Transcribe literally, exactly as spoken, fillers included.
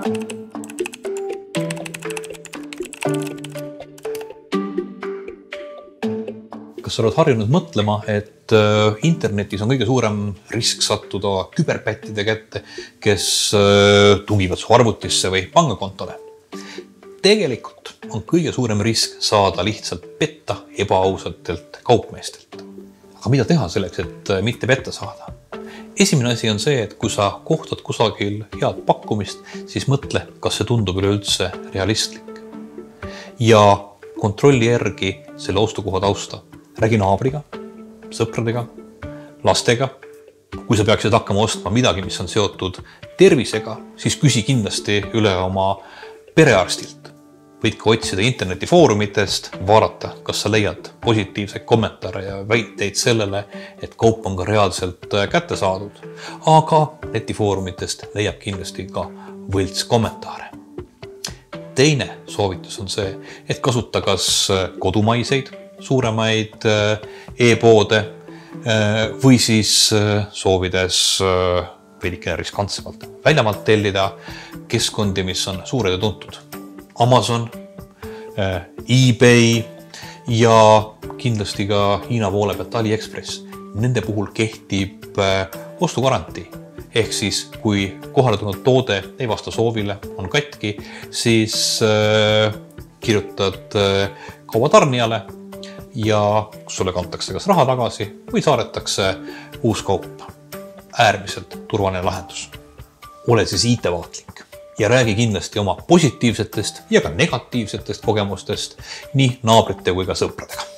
Kas sa oled harjunud mõtlema, et internetis on kõige suurem risk sattuda küberpättide kätte, kes tungivad su arvutisse või pangakontole? Tegelikult on kõige suurem risk saada lihtsalt petta ebaausatelt kaupmeestelt. Aga mida teha selleks, et mitte petta saada? Esimene asi on see, et kui sa kohtad kusagil head pakkumist, siis mõtle, kas see tundub üleüldse realistlik. Ja kontrolli järgi selle ostukoha tausta. Räägi naabriga, sõpradega, lastega. Kui sa peaksid hakkama ostma midagi, mis on seotud tervisega, siis küsi kindlasti üle oma perearstilt. Võid ka otsida internetifoorumitest, vaadata, kas sa leiad positiivseid kommentaare ja väiteid sellele, et kaup on ka reaalselt kätte saadud. Aga netifoorumitest leiab kindlasti ka võlts kommentaare. Teine soovitus on see, et kasuta kas kodumaiseid, suuremaid e-poode või siis soovides veidike riskantsemalt väljamaalt tellida keskkondi, mis on suured ja tuntud. Amazon, eBay ja kindlasti ka Hiina poole pealt AliExpress. Nende puhul kehtib ostugarantii. Ehk siis, kui kohale tulnud toode ei vasta soovile, on katki, siis kirjutad kaubatarnijale ja sulle kantakse kas raha tagasi või saadetakse uus kaup. Äärmiselt turvaline lahendus. Ole siis itevaatlik ja räägi kindlasti oma positiivsetest ja ka negatiivsetest kogemustest nii naabrite kui ka sõpradega.